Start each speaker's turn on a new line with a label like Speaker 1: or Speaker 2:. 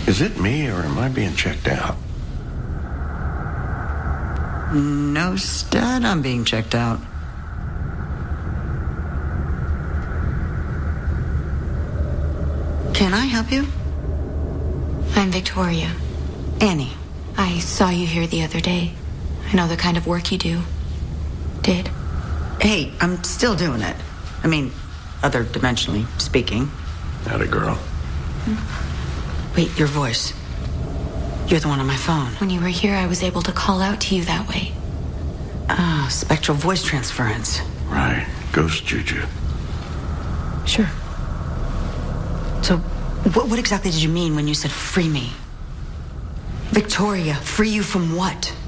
Speaker 1: Is it me, or am I being checked out?
Speaker 2: No, Stud, I'm being checked out. Can I help you?
Speaker 3: I'm Victoria.
Speaker 2: Annie.
Speaker 3: I saw you here the other day. I know the kind of work you do. Did.
Speaker 2: Hey, I'm still doing it. I mean, other dimensionally speaking.
Speaker 1: Atta girl.
Speaker 2: Wait, your voice. You're the one on my phone.
Speaker 3: When you were here, I was able to call out to you that way.
Speaker 2: Ah, spectral voice transference.
Speaker 1: Right. Ghost juju.
Speaker 2: Sure. So, what exactly did you mean when you said free me? Victoria, free you from what?